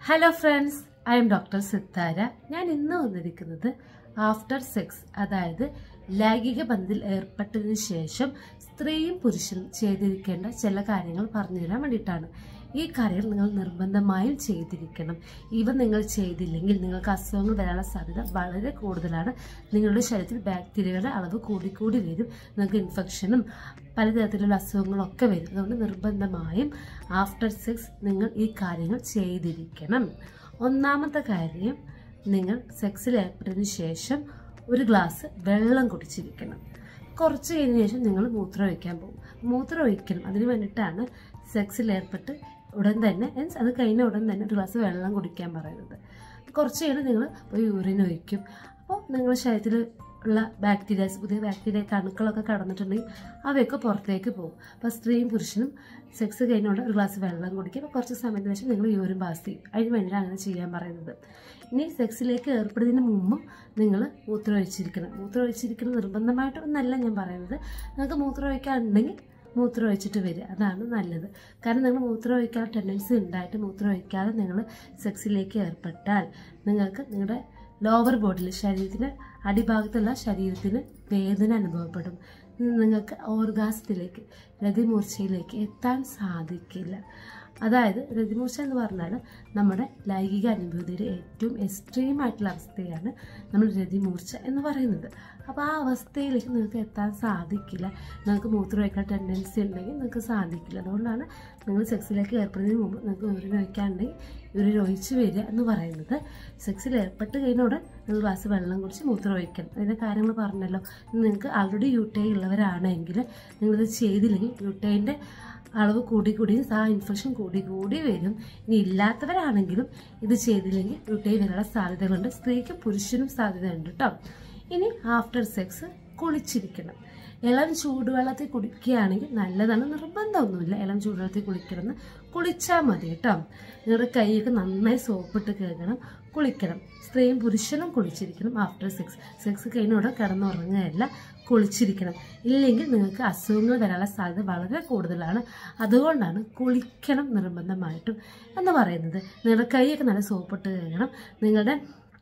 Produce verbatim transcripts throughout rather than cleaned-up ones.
Hello friends, I'm doctor Sithara. ഞാൻ ഇന്ന് വന്നിരിക്കുന്നത് ആഫ്റ്റർ സെക്സ്, അതായത് ലൈംഗിക ബന്ധത്തിൽ ഏർപ്പെട്ടതിന് ശേഷം സ്ത്രീയും പുരുഷനും ചെയ്തിരിക്കേണ്ട ചില കാര്യങ്ങൾ പറഞ്ഞു തരാൻ വേണ്ടിയിട്ടാണ്. ഈ കാര്യങ്ങൾ നിങ്ങൾ നിർബന്ധമായും ചെയ്തിരിക്കണം. ഇവ നിങ്ങൾ ചെയ്തില്ലെങ്കിൽ നിങ്ങൾക്ക് അസുഖങ്ങൾ വരാനുള്ള സാധ്യത വളരെ കൂടുതലാണ്. നിങ്ങളുടെ ശരീരത്തിൽ ബാക്ടീരിയകളുടെ അളവ് കൂടിക്കൂടി വരും. നിങ്ങൾക്ക് ഇൻഫെക്ഷനും പലതരത്തിലുള്ള അസുഖങ്ങളൊക്കെ വരും. അതുകൊണ്ട് നിർബന്ധമായും ആഫ്റ്റർ സെക്സ് നിങ്ങൾ ഈ കാര്യങ്ങൾ ചെയ്തിരിക്കണം. ഒന്നാമത്തെ കാര്യം, നിങ്ങൾ സെക്സിൽ ഏർപ്പെട്ടതിന് ശേഷം ഒരു ഗ്ലാസ് വെള്ളം കുടിച്ചിരിക്കണം. കുറച്ച് കഴിഞ്ഞ ശേഷം നിങ്ങൾ മൂത്രം ഒഴിക്കാൻ പോകും. മൂത്രം ഒഴിക്കണം, അതിന് വേണ്ടിയിട്ടാണ് സെക്സിൽ ഏർപ്പെട്ട് ഉടൻ തന്നെ മീൻസ് അത് കഴിഞ്ഞ ഉടൻ തന്നെ ഒരു ഗ്ലാസ് വെള്ളം കുടിക്കാൻ പറയുന്നത്. കുറച്ച് കഴിഞ്ഞ് നിങ്ങൾ പോയി യൂറിൻ ഒഴിക്കും. അപ്പോൾ നിങ്ങളുടെ ശരീരത്തിൽ ഉള്ള ബാക്ടീരിയാസ്, പുതിയ ബാക്ടീരിയ കണുക്കളൊക്കെ കടന്നിട്ടുണ്ടെങ്കിൽ അവയൊക്കെ പുറത്തേക്ക് പോകും. അപ്പോൾ സ്ത്രീയും പുരുഷനും സെക്സ് കഴിഞ്ഞുകൊണ്ട് ഒരു ഗ്ലാസ് വെള്ളം കുടിക്കും. അപ്പോൾ കുറച്ച് സമയത്തിന് ശേഷം നിങ്ങൾ യൂറിൻ പാസ് ചെയ്യും. അതിന് വേണ്ടിയിട്ടാണ് അങ്ങനെ ചെയ്യാൻ പറയുന്നത്. ഇനി സെക്സിലേക്ക് ഏർപ്പെടുന്നതിന് മുമ്പും നിങ്ങൾ മൂത്രം ഒഴിച്ചിരിക്കണം. മൂത്രം ഒഴിച്ചിരിക്കുന്നത് നിർബന്ധമായിട്ടൊന്നല്ല ഞാൻ പറയുന്നത്. നിങ്ങൾക്ക് മൂത്രം ഒഴിക്കാനുണ്ടെങ്കിൽ മൂത്രം ഒഴിച്ചിട്ട് വരിക, അതാണ് നല്ലത്. കാരണം നിങ്ങൾ മൂത്രം ഒഴിക്കാൻ ടെൻഡൻസി ഉണ്ടായിട്ട് മൂത്രം ഒഴിക്കാതെ നിങ്ങൾ സെക്സിലേക്ക് ഏർപ്പെട്ടാൽ നിങ്ങൾക്ക് നിങ്ങളുടെ ലോവർ ബോഡിയിൽ, ശരീരത്തിന് അടിഭാഗത്തുള്ള ശരീരത്തിന് വേദന അനുഭവപ്പെടും. നിങ്ങൾക്ക് ഓർഗാസത്തിലേക്ക്, രതിമൂർച്ചയിലേക്ക് എത്താൻ സാധിക്കില്ല. അതായത് രതിമൂർച്ച എന്ന് പറഞ്ഞാൽ നമ്മുടെ ലൈംഗിക അനുഭൂതിയുടെ ഏറ്റവും എക്സ്ട്രീം ആയിട്ടുള്ള അവസ്ഥയാണ് നമ്മൾ രതിമൂർച്ച എന്ന് പറയുന്നത്. അപ്പോൾ ആ അവസ്ഥയിലേക്ക് നിങ്ങൾക്ക് എത്താൻ സാധിക്കില്ല. നിങ്ങൾക്ക് മൂത്രം ഒഴിക്കാൻ ടെൻഡൻസി ഉണ്ടെങ്കിൽ നിങ്ങൾക്ക് സാധിക്കില്ല. അതുകൊണ്ടാണ് നിങ്ങൾ സെക്സിലേക്ക് ഏർപ്പെടുന്നതിന് മുമ്പ് നിങ്ങൾക്ക് യൂറിൻ ഒഴിക്കാനുണ്ടെങ്കിൽ യൂറിൻ ഒഴിച്ച് വരിക എന്ന് പറയുന്നത്. സെക്സിൽ ഏർപ്പെട്ട് കഴിഞ്ഞോടെ നിങ്ങൾ ഗ്ലാസ് വെള്ളം കുടിച്ച് മൂത്രം ഒഴിക്കണം. അതിൻ്റെ കാര്യങ്ങൾ പറഞ്ഞല്ലോ. നിങ്ങൾക്ക് ആൾറെഡി യു ടി ഐ ഉള്ളവരാണെങ്കിൽ നിങ്ങളിത് ചെയ്തില്ലെങ്കിൽ യു ടി ഐൻ്റെ അളവ് കൂടി കൂടി ആ ഇൻഫെക്ഷൻ കൂടി കൂടി വരും. ഇനി ഇല്ലാത്തവരാണെങ്കിലും ഇത് ചെയ്തില്ലെങ്കിൽ യു ടി ഐ വരാനുള്ള സാധ്യതകളുണ്ട്. സ്ത്രീക്ക് പുരുഷനും സാധ്യതയുണ്ട് കേട്ടോ. ഇനി ആഫ്റ്റർ സെക്സ് കുളിച്ചിരിക്കണം. ഇളം ചൂടുവെള്ളത്തിൽ കുളിക്കുകയാണെങ്കിൽ നല്ലതാണ്, നിർബന്ധമൊന്നുമില്ല ഇളം ചൂടുവെള്ളത്തിൽ കുളിക്കണമെന്ന്. കുളിച്ചാൽ മതി കേട്ടോ. നിങ്ങളുടെ കൈയൊക്കെ നന്നായി സോപ്പിട്ട് കഴുകണം, കുളിക്കണം. സ്ത്രീയും പുരുഷനും കുളിച്ചിരിക്കണം ആഫ്റ്റർ സെക്സ്. സെക്സ് കഴിഞ്ഞോടെ കിടന്നുറങ്ങുകയല്ല, കുളിച്ചിരിക്കണം. ഇല്ലെങ്കിൽ നിങ്ങൾക്ക് അസുഖങ്ങൾ വരാനുള്ള സാധ്യത വളരെ കൂടുതലാണ്. അതുകൊണ്ടാണ് കുളിക്കണം നിർബന്ധമായിട്ടും എന്ന് പറയുന്നത്. നിങ്ങളുടെ കൈയൊക്കെ നല്ല സോപ്പിട്ട് കഴുകണം. നിങ്ങളുടെ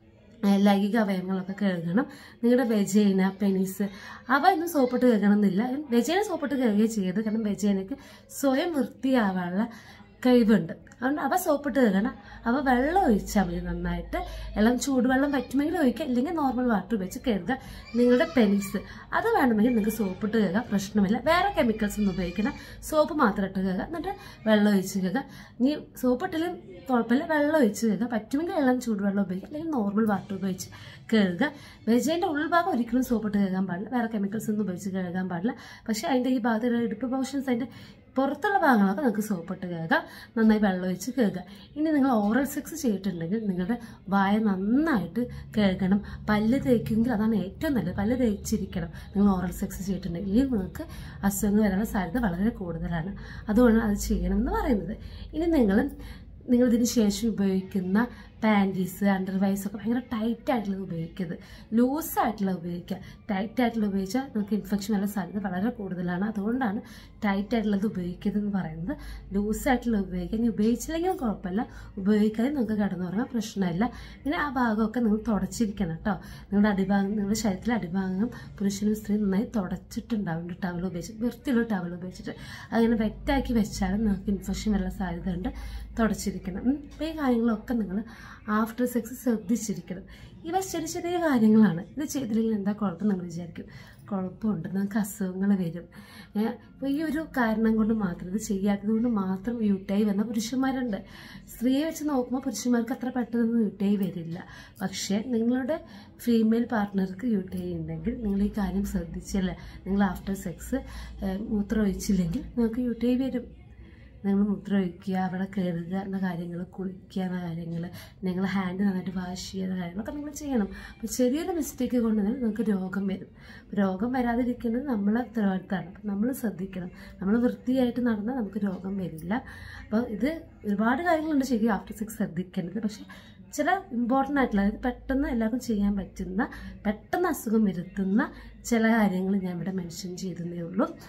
ലൈംഗിക അവയവങ്ങളൊക്കെ കഴുകണം. നിങ്ങളുടെ വെജൈന, പെനിസ് അവ ഇന്നും സോപ്പിട്ട് കഴുകണമെന്നില്ല. വെജൈന സോപ്പിട്ട് കഴുകുകയും ചെയ്യരുത്. കാരണം വെജൈനക്ക് സ്വയം വൃത്തിയാവാനുള്ള കഴിവുണ്ട്. അതുകൊണ്ട് അവ സോപ്പിട്ട് കഴുകണം. അവ വെള്ളം ഒഴിച്ചാൽ മതി നന്നായിട്ട്. എല്ലാം ചൂടുവെള്ളം പറ്റുമെങ്കിൽ ഒഴിക്കുക, ഇല്ലെങ്കിൽ നോർമൽ വാട്ടർ ഉപയോഗിച്ച് കഴുകുക. നിങ്ങളുടെ പെനിസ് അത് വേണമെങ്കിൽ നിങ്ങൾക്ക് സോപ്പിട്ട് കഴുകാം, പ്രശ്നമില്ല. വേറെ കെമിക്കൽസ് ഒന്നും ഉപയോഗിക്കണം. സോപ്പ് മാത്രം ഇട്ട് കഴുകുക, എന്നിട്ട് വെള്ളം ഒഴിച്ച് കഴുകുക. ഇനി സോപ്പിട്ടിലും കുഴപ്പമില്ല, വെള്ളം ഒഴിച്ച് കഴുകുക. പറ്റുമെങ്കിൽ എല്ലാം ചൂടുവെള്ളം ഉപയോഗിക്കുക, അല്ലെങ്കിൽ നോർമൽ വാട്ടർ ഉപയോഗിച്ച് കഴുകുക. വെജൈൻ്റെ ഉൾഭാഗം ഒരിക്കലും സോപ്പിട്ട് കഴുകാൻ പാടില്ല. വേറെ കെമിക്കൽസ് ഒന്നും ഉപയോഗിച്ച് കഴുകാൻ പാടില്ല. പക്ഷേ അതിൻ്റെ ഈ ഭാഗത്തുള്ള ഇടുപ്പ് പോർഷൻസ്, അതിൻ്റെ പുറത്തുള്ള ഭാഗങ്ങളൊക്കെ നിങ്ങൾക്ക് സോപ്പിട്ട് കഴുകാം. നന്നായി വെള്ളം ഒഴിച്ച് കഴുകുക. ഇനി നിങ്ങൾ ഓറൽ സെക്സ് ചെയ്തിട്ടുണ്ടെങ്കിൽ നിങ്ങളുടെ വായ നന്നായിട്ട് കഴുകണം. പല്ല് തേക്കുമെങ്കിൽ അതാണ് ഏറ്റവും നല്ലത്. പല്ല് തേച്ചിരിക്കണം നിങ്ങൾ ഓറൽ സെക്സ് ചെയ്തിട്ടുണ്ടെങ്കിൽ. ഇനി നിങ്ങൾക്ക് അസുഖങ്ങൾ വരാനുള്ള സാധ്യത വളരെ കൂടുതലാണ്. അതുകൊണ്ടാണ് അത് ചെയ്യണമെന്ന് പറയുന്നത്. ഇനി നിങ്ങൾ നിങ്ങളിതിന് ശേഷം ഉപയോഗിക്കുന്ന പാൻറ്റീസ്, അണ്ടർവൈസ് ഒക്കെ ഭയങ്കര ടൈറ്റ് ആയിട്ടുള്ളത് ഉപയോഗിക്കരുത്. ലൂസായിട്ടുള്ളത് ഉപയോഗിക്കുക. ടൈറ്റ് ആയിട്ടുള്ളത് ഉപയോഗിച്ചാൽ നിങ്ങൾക്ക് ഇൻഫെക്ഷൻ വരാൻ സാധ്യത വളരെ കൂടുതലാണ്. അതുകൊണ്ടാണ് ടൈറ്റ് ആയിട്ടുള്ളത് ഉപയോഗിക്കരുതെന്ന് പറയുന്നത്. ലൂസായിട്ടുള്ളത് ഉപയോഗിക്കുക. ഇനി ഉപയോഗിച്ചില്ലെങ്കിൽ കുഴപ്പമില്ല, ഉപയോഗിക്കാതെ നിങ്ങൾക്ക് കിടന്നുറങ്ങാൻ പ്രശ്നമില്ല. പിന്നെ ആ ഭാഗമൊക്കെ നിങ്ങൾ തുടച്ചിരിക്കണം കേട്ടോ. നിങ്ങളുടെ അടിഭാഗം, നിങ്ങളുടെ ശരീരത്തിലെ അടിഭാഗം പുരുഷനും സ്ത്രീ നന്നായി തുടച്ചിട്ടുണ്ടാവും ടവൽ ഉപയോഗിച്ചിട്ട്, വൃത്തിയുള്ള ടവൽ ഉപയോഗിച്ചിട്ട്. അങ്ങനെ വെറ്റാക്കി വെച്ചാലും നിങ്ങൾക്ക് ഇൻഫെക്ഷൻ വരാൻ സാധ്യതയുണ്ട്. തുടച്ചിരിക്കണം. അപ്പോൾ ഈ കാര്യങ്ങളൊക്കെ നിങ്ങൾ ആഫ്റ്റർ സെക്സ് ശ്രദ്ധിച്ചിരിക്കണം. ഇവ ചെറിയ ചെറിയ കാര്യങ്ങളാണ്. ഇത് ചെയ്തില്ലെങ്കിൽ എന്താ കുഴപ്പം നിങ്ങൾ വിചാരിക്കും. കുഴപ്പമുണ്ട്, നിങ്ങൾക്ക് അസുഖങ്ങൾ വരും. അപ്പോൾ ഈ ഒരു കാരണം കൊണ്ട് മാത്രം, ഇത് ചെയ്യാത്തത് കൊണ്ട് മാത്രം യു ടി ഐ വന്ന പുരുഷന്മാരുണ്ട്. സ്ത്രീയെ വെച്ച് നോക്കുമ്പോൾ പുരുഷന്മാർക്ക് അത്ര പെട്ടെന്ന് യു ടി ഐ വരില്ല. പക്ഷേ നിങ്ങളുടെ ഫീമെയിൽ പാർട്ട്ണർക്ക് യു ടി ഐ ഉണ്ടെങ്കിൽ നിങ്ങൾ ഈ കാര്യം ശ്രദ്ധിച്ചില്ല, നിങ്ങൾ ആഫ്റ്റർ സെക്സ് മൂത്രം ഒഴിച്ചില്ലെങ്കിൽ നിങ്ങൾക്ക് യു ടി ഐ വരും. നിങ്ങൾ മൂത്രം ഒഴിക്കുക, അവിടെ കയറുക എന്ന കാര്യങ്ങൾ, കുളിക്കുക എന്ന കാര്യങ്ങൾ, നിങ്ങൾ ഹാൻഡ് നന്നായിട്ട് വാഷ് ചെയ്യുന്ന കാര്യങ്ങളൊക്കെ നിങ്ങൾ ചെയ്യണം. അപ്പോൾ ചെറിയൊരു മിസ്റ്റേക്ക് കൊണ്ട് തന്നെ നിങ്ങൾക്ക് രോഗം വരും. രോഗം വരാതിരിക്കുന്നത് നമ്മളെ ഉത്തരവാദിത്തമാണ്. അപ്പം നമ്മൾ ശ്രദ്ധിക്കണം. നമ്മൾ വൃത്തിയായിട്ട് നടന്നാൽ നമുക്ക് രോഗം വരില്ല. അപ്പോൾ ഇത് ഒരുപാട് കാര്യങ്ങളുണ്ട് ശരിക്കും ആഫ്റ്റർ സെക്സ് ശ്രദ്ധിക്കേണ്ടത്. പക്ഷേ ചില ഇമ്പോർട്ടൻ്റ് ആയിട്ടുള്ള, അതായത് പെട്ടെന്ന് എല്ലാവർക്കും ചെയ്യാൻ പറ്റുന്ന, പെട്ടെന്ന് അസുഖം വരുത്തുന്ന ചില കാര്യങ്ങൾ ഞാൻ ഇവിടെ മെൻഷൻ ചെയ്തതേ ഉള്ളൂ.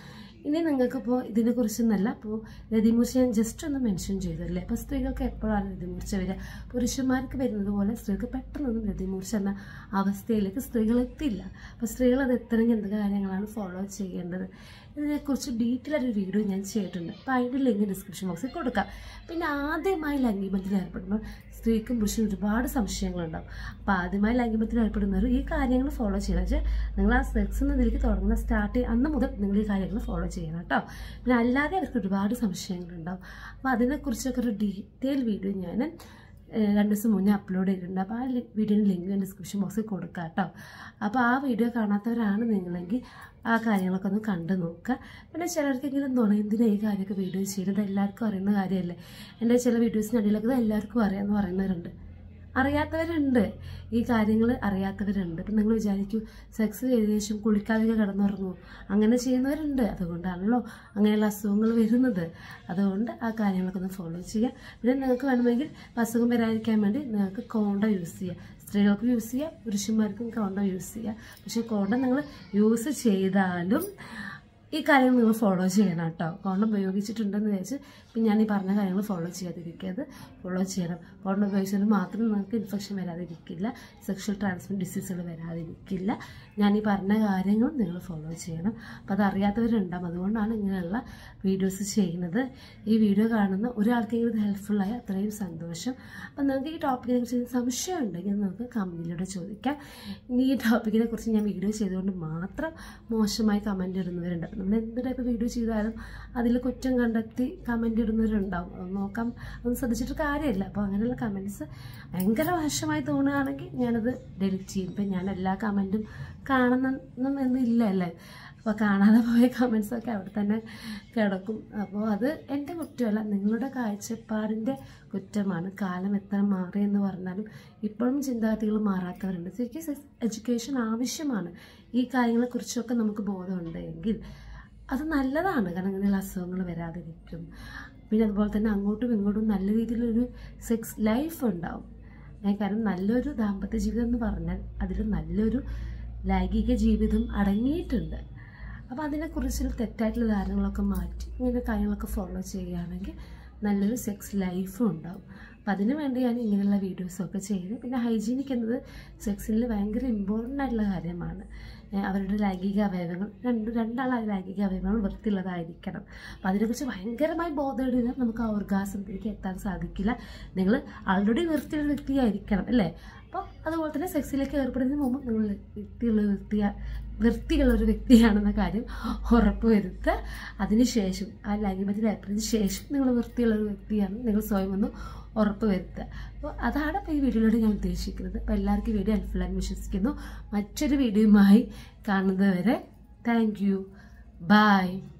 ഇനി നിങ്ങൾക്കിപ്പോൾ ഇതിനെക്കുറിച്ചൊന്നല്ല, അപ്പോൾ രതിമൂർച്ച ഞാൻ ജസ്റ്റ് ഒന്ന് മെൻഷൻ ചെയ്തല്ലേ. അപ്പോൾ സ്ത്രീകൾക്ക് എപ്പോഴാണ് രതിമൂർച്ച വരിക? പുരുഷന്മാർക്ക് വരുന്നത് പോലെ സ്ത്രീകൾക്ക് പെട്ടെന്നൊന്നും രതിമൂർച്ച എന്ന അവസ്ഥയിലേക്ക് സ്ത്രീകൾ എത്തില്ല. അപ്പോൾ സ്ത്രീകൾ അത് എത്തണമെങ്കിൽ എന്ത് കാര്യങ്ങളാണ് ഫോളോ ചെയ്യേണ്ടത്, ഇതിനെക്കുറിച്ച് ഡീറ്റെയിൽ ആയിട്ടൊരു വീഡിയോ ഞാൻ ചെയ്തിട്ടുണ്ട്. അപ്പോൾ അതിൻ്റെ ലിങ്ക് ഡിസ്ക്രിപ്ഷൻ ബോക്സിൽ കൊടുക്കാം. പിന്നെ ആദ്യമായി ലൈംഗികബന്ധത്തിൽ ഏർപ്പെടുമ്പോൾ സ്ത്രീക്കും പുരുഷനും ഒരുപാട് സംശയങ്ങളുണ്ടാവും. അപ്പോൾ ആദ്യമായി ലൈംഗികബന്ധത്തിൽ ഏർപ്പെടുന്നവർ ഈ കാര്യങ്ങൾ ഫോളോ ചെയ്യണം. വെച്ചാൽ നിങ്ങൾ ആ സെക്സ് എന്നതിലേക്ക് തുടങ്ങുന്ന സ്റ്റാർട്ട് ചെയ്യുക അന്ന് മുതൽ നിങ്ങൾ ഈ കാര്യങ്ങൾ ഫോളോ ചെയ്യണം കേട്ടോ. പിന്നെ അല്ലാതെ അവർക്ക് ഒരുപാട് സംശയങ്ങളുണ്ടാവും. അപ്പോൾ അതിനെക്കുറിച്ചൊക്കെ ഒരു ഡീറ്റെയിൽ വീഡിയോ ഞാൻ രണ്ട് ദിവസം മുന്നേ അപ്ലോഡ് ചെയ്തിട്ടുണ്ട്. അപ്പോൾ ആ വീഡിയോയുടെ ലിങ്ക് ഞാൻ ഡിസ്ക്രിപ്ഷൻ ബോക്സിൽ കൊടുക്കാം കേട്ടോ. അപ്പോൾ ആ വീഡിയോ കാണാത്തവരാണ് നിങ്ങളെങ്കിൽ ആ കാര്യങ്ങളൊക്കെ ഒന്ന് കണ്ടു നോക്കുക. പിന്നെ ചിലർക്കെങ്കിലും എന്തിനാണ് ഈ കാര്യമൊക്കെ വീഡിയോ ചെയ്യുന്നത്, എല്ലാവർക്കും അറിയുന്ന കാര്യമല്ലേ. എൻ്റെ ചില വീഡിയോസിനിടയിലൊക്കെ എല്ലാവർക്കും അറിയാമെന്ന് പറയുന്നവരുണ്ട്, അറിയാത്തവരുണ്ട്, ഈ കാര്യങ്ങൾ അറിയാത്തവരുണ്ട്. ഇപ്പം നിങ്ങൾ വിചാരിക്കൂ സെക്സ് ചെയ്ത ശേഷം കുളിക്കാതെ കിടന്നുറങ്ങും, അങ്ങനെ ചെയ്യുന്നവരുണ്ട്. അതുകൊണ്ടാണല്ലോ അങ്ങനെയുള്ള അസുഖങ്ങൾ വരുന്നത്. അതുകൊണ്ട് ആ കാര്യങ്ങളൊക്കെ ഒന്ന് ഫോളോ ചെയ്യുക. പിന്നെ നിങ്ങൾക്ക് വേണമെങ്കിൽ അസുഖം വരാതിരിക്കാൻ വേണ്ടി നിങ്ങൾക്ക് കോണ്ടം യൂസ് ചെയ്യുക. സ്ത്രീകൾക്ക് യൂസ് ചെയ്യുക, പുരുഷന്മാർക്കും കോണ്ടം യൂസ് ചെയ്യുക. പക്ഷേ കോണ്ടം നിങ്ങൾ യൂസ് ചെയ്താലും ഈ കാര്യങ്ങൾ നിങ്ങൾ ഫോളോ ചെയ്യണം കേട്ടോ. കോണ്ടം ഉപയോഗിച്ചിട്ടുണ്ടെന്ന് വിചാരിച്ച് ഇപ്പം ഞാൻ ഈ പറഞ്ഞ കാര്യങ്ങൾ ഫോളോ ചെയ്യാതിരിക്കരുത്, ഫോളോ ചെയ്യണം. കോണ്ടം ഉപയോഗിച്ചാൽ മാത്രം നിങ്ങൾക്ക് ഇൻഫെക്ഷൻ വരാതിരിക്കില്ല, സെക്ഷൽ ട്രാൻസ്മിറ്റ് ഡിസീസുകൾ വരാതിരിക്കില്ല. ഞാൻ ഈ പറഞ്ഞ കാര്യങ്ങളും നിങ്ങൾ ഫോളോ ചെയ്യണം. അപ്പോൾ അത് അറിയാത്തവരുണ്ടാകും, അതുകൊണ്ടാണ് ഇങ്ങനെയുള്ള വീഡിയോസ് ചെയ്യുന്നത്. ഈ വീഡിയോ കാണുന്ന ഒരാൾക്കെങ്കിലും ഇത് ഹെൽപ്ഫുള്ളായ അത്രയും സന്തോഷം. അപ്പം നിങ്ങൾക്ക് ഈ ടോപ്പിക്കിനെ കുറിച്ച് സംശയം ഉണ്ടെങ്കിൽ നമുക്ക് കമൻറ്റിലൂടെ ചോദിക്കാം. ഇനി ഈ ടോപ്പിക്കിനെ കുറിച്ച് ഞാൻ വീഡിയോ ചെയ്തുകൊണ്ട് മാത്രം മോശമായി കമൻറ്റ് ഇടുന്നവരുണ്ട്. നമ്മൾ എന്ത് ടൈപ്പ് വീഡിയോ ചെയ്താലും അതിൽ കുറ്റം കണ്ടെത്തി കമൻറ്റ് ഇടുന്നവരുണ്ടാവും. അത് നോക്കാം, അതൊന്നും ശ്രദ്ധിച്ചിട്ട് കാര്യമില്ല. അപ്പോൾ അങ്ങനെയുള്ള കമൻറ്റ്സ് ഭയങ്കര മോശമായി തോന്നുകയാണെങ്കിൽ ഞാനത് ഡെലിറ്റ് ചെയ്യും. ഇപ്പം ഞാൻ എല്ലാ കമൻറ്റും കാണണം എന്നില്ല അല്ലേ. അപ്പോൾ കാണാതെ പോയ കമൻറ്റ്സൊക്കെ അവിടെ തന്നെ കിടക്കും. അപ്പോൾ അത് എൻ്റെ കുറ്റമല്ല, നിങ്ങളുടെ കാഴ്ചപ്പാടിൻ്റെ കുറ്റമാണ്. കാലം എത്ര മാറിയെന്ന് പറഞ്ഞാലും ഇപ്പോഴും ചിന്താഗതികൾ മാറാത്തവരുണ്ട്. ശരിക്കും എഡ്യൂക്കേഷൻ ആവശ്യമാണ്. ഈ കാര്യങ്ങളെക്കുറിച്ചൊക്കെ നമുക്ക് ബോധമുണ്ടെങ്കിൽ അത് നല്ലതാണ്. കാരണം ഇങ്ങനെയുള്ള അസുഖങ്ങൾ വരാതിരിക്കും. പിന്നെ അതുപോലെ തന്നെ അങ്ങോട്ടും ഇങ്ങോട്ടും നല്ല രീതിയിലൊരു സെക്സ് ലൈഫ് ഉണ്ടാവും. കാരണം നല്ലൊരു ദാമ്പത്യ ജീവിതം എന്ന് പറഞ്ഞാൽ അതിൽ നല്ലൊരു ലൈംഗിക ജീവിതം അടങ്ങിയിട്ടുണ്ട്. അപ്പോൾ അതിനെക്കുറിച്ചുള്ള തെറ്റായിട്ടുള്ള ധാരണകളൊക്കെ മാറ്റി ഇങ്ങനെ കാര്യങ്ങളൊക്കെ ഫോളോ ചെയ്യുകയാണെങ്കിൽ നല്ലൊരു സെക്സ് ലൈഫും ഉണ്ടാവും. അപ്പം അതിനു വേണ്ടി ഞാൻ ഇങ്ങനെയുള്ള വീഡിയോസൊക്കെ ചെയ്ത്, പിന്നെ ഹൈജീനിക് എന്നത് സെക്സിൽ ഭയങ്കര ഇമ്പോർട്ടൻ്റ് ആയിട്ടുള്ള കാര്യമാണ്. അവരുടെ ലൈംഗിക അവയവങ്ങൾ രണ്ട് രണ്ടാളെ ലൈംഗിക അവയവങ്ങൾ വൃത്തിയുള്ളതായിരിക്കണം. അപ്പം അതിനെക്കുറിച്ച് ഭയങ്കരമായി ബോധമിടുക നമുക്ക് ആ ഓർഗാസത്തിലേക്ക് എത്താൻ സാധിക്കില്ല. നിങ്ങൾ ആൾറെഡി വൃത്തിയുള്ള വ്യക്തിയായിരിക്കണം അല്ലേ. അപ്പോൾ അതുപോലെ തന്നെ സെക്സിലേക്ക് ഏർപ്പെടുന്നതിന് മുമ്പ് നിങ്ങൾ വൃത്തിയുള്ള വ്യക്തിയാ വൃത്തിയുള്ളൊരു വ്യക്തിയാണെന്ന കാര്യം ഉറപ്പ് വരുത്തുക. അതിനുശേഷം ആ ലൈംഗികത്തിൽ ഏർപ്പെടുന്നതിന് ശേഷം നിങ്ങൾ വൃത്തിയുള്ളൊരു വ്യക്തിയാണ് നിങ്ങൾ സ്വയം ഒന്ന് ഉറപ്പ് വരുത്തുക. അപ്പോൾ അതാണ് ഇപ്പോൾ ഈ വീഡിയോയിലൂടെ ഞാൻ ഉദ്ദേശിക്കുന്നത്. അപ്പോൾ എല്ലാവർക്കും വീഡിയോ ഹെൽപ്ഫുള്ളായി വിശ്വസിക്കുന്നു. മറ്റൊരു വീഡിയോയുമായി കാണുന്നത് വരെ താങ്ക് യു, ബൈ.